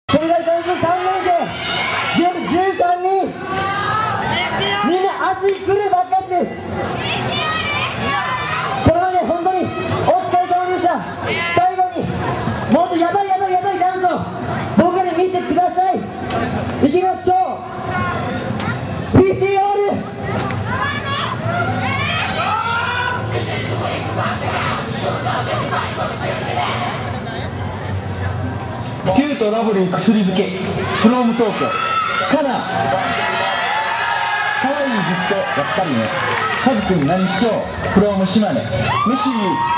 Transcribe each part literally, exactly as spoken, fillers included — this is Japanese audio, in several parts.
これからさんねん生全部じゅうさんにん、みんな熱いクルーばっかりです。これまで本当にお疲れ様でした。最後にもっとやばいやばいやばいダンスを僕らに見せてください。いきましょう。フィフティーオール。キュートラブリー薬漬けフロム東京かな。かわいいずっとやっぱりね。カズくん何しちょうフロム島根。ムシ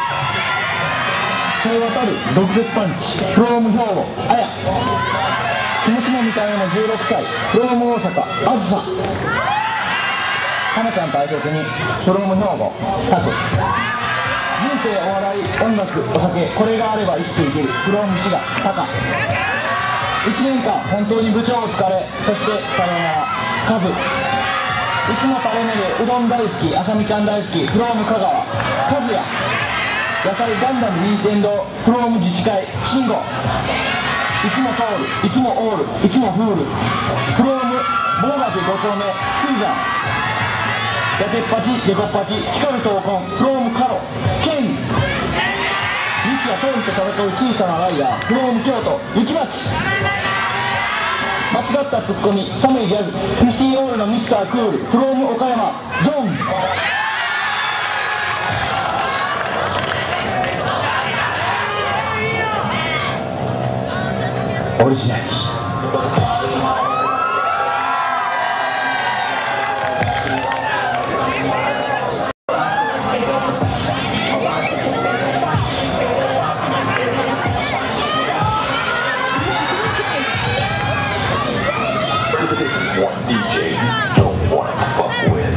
さえ渡る毒舌パンチフロム兵庫あや。気持ちも見た目もじゅうろくさいフロム大阪あずさ。かなちゃん大切にフロム兵庫タク。人生お笑い音楽お酒これがあれば生きていけるフロム滋賀タカ。いちねんかん本当に部長お疲れ。そしてさようならカズ。いつもタレ目でうどん大好きあさみちゃん大好きフロム香川カズヤ。野菜ガンダム任天堂フロム自治会慎吾。いつもソウルいつもオールいつもフールフロム棒岳ご丁目スーザー。やけっぱちデコっぱち光る闘魂フロムカロケン。日夜通りと戦う小さなライダーフローム京都雪町。間違ったツッコミ寒いギャグフィフティーオールのミスタークールフローム岡山ジョン。オリジナリティ。 One D J you don't wanna fuck with.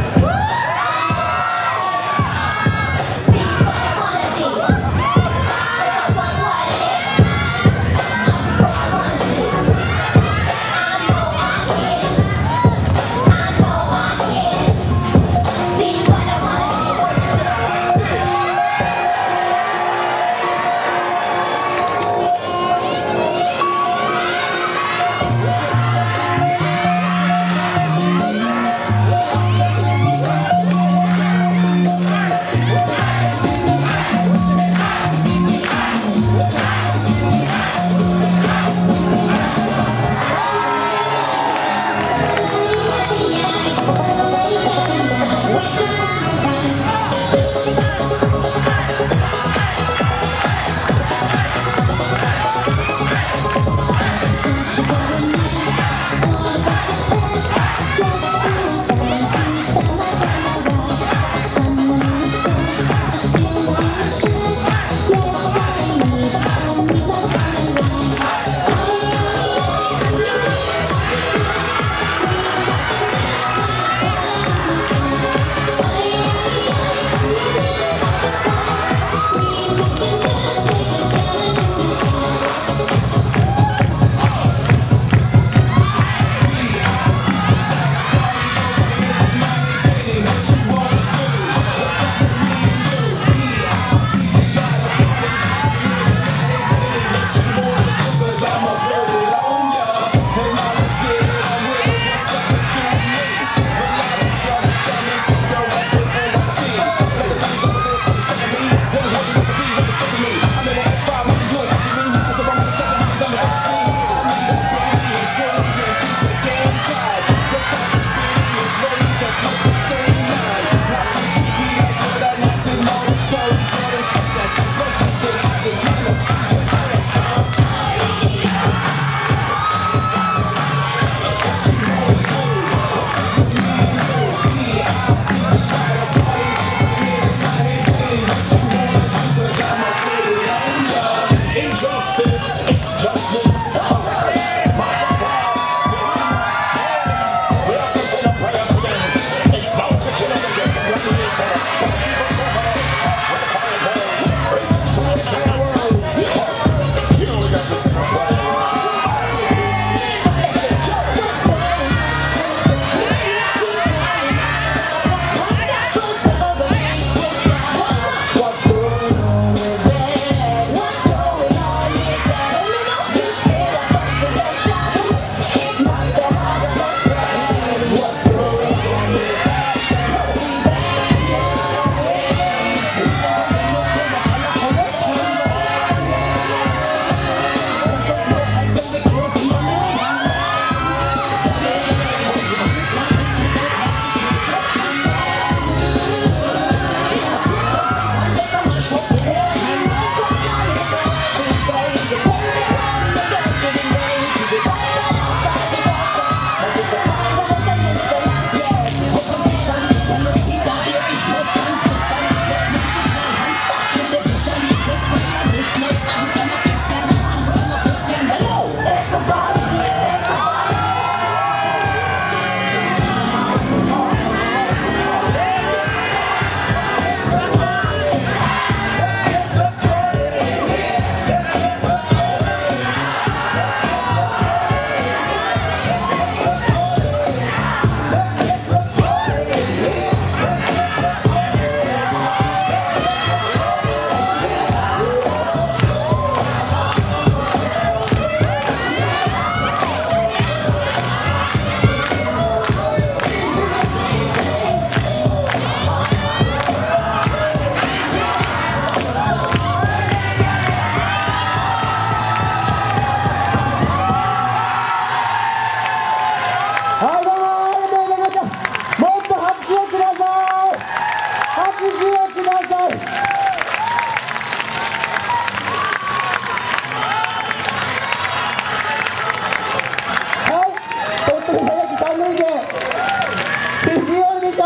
期さんねん生フィフティーワンでした。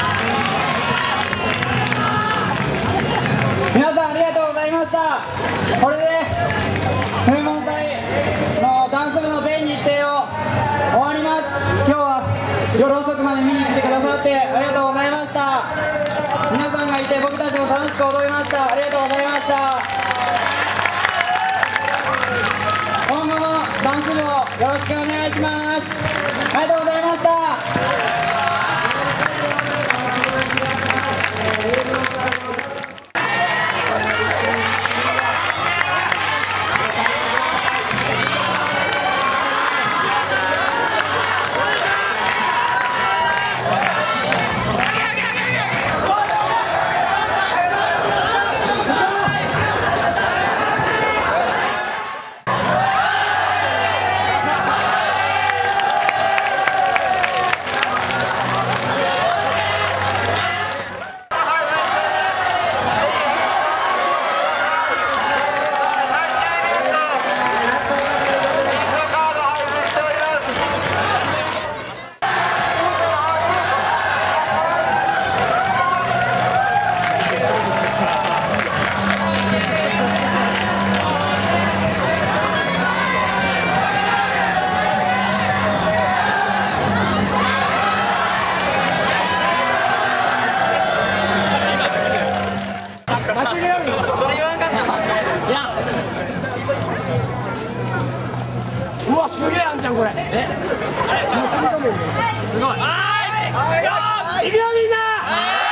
皆さんありがとうございました。これで風門祭のダンス部の全日程を終わります。今日は夜遅くまで見に来てくださってありがとうございました。皆さんがいて僕たちも楽しく踊りました。ありがとうございました。今後のダンス部をよろしくお願いします。ありがとうございました。 うわすげえあんじゃんこれ。え？すごい。はい。いくよみんな。